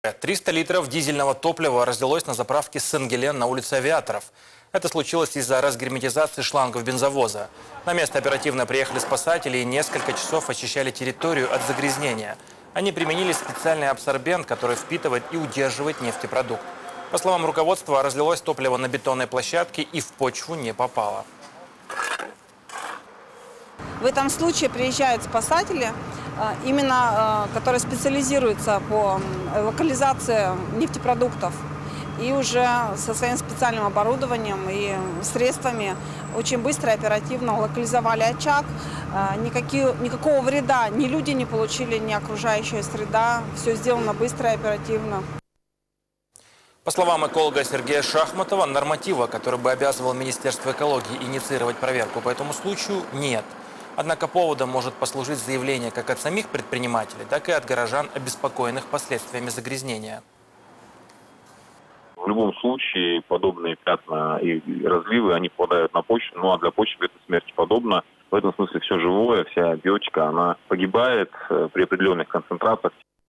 300 литров дизельного топлива разлилось на заправке Сен-Гелен на улице Авиаторов. Это случилось из-за разгерметизации шлангов бензовоза. На место оперативно приехали спасатели и несколько часов очищали территорию от загрязнения. Они применили специальный абсорбент, который впитывает и удерживает нефтепродукт. По словам руководства, разлилось топливо на бетонной площадке и в почву не попало. В этом случае приезжают спасатели, которые специализируются по локализации нефтепродуктов. И уже со своим специальным оборудованием и средствами очень быстро и оперативно локализовали очаг. Никакого вреда ни люди не получили, ни окружающая среда. Все сделано быстро и оперативно. По словам эколога Сергея Шахматова, норматива, который бы обязывал Министерство экологии инициировать проверку по этому случаю, нет. Однако поводом может послужить заявление как от самих предпринимателей, так и от горожан, обеспокоенных последствиями загрязнения. В любом случае подобные пятна и разливы, они попадают на почву, ну а для почвы это смерти подобно. В этом смысле все живое, вся биотика, она погибает при определенных концентрациях.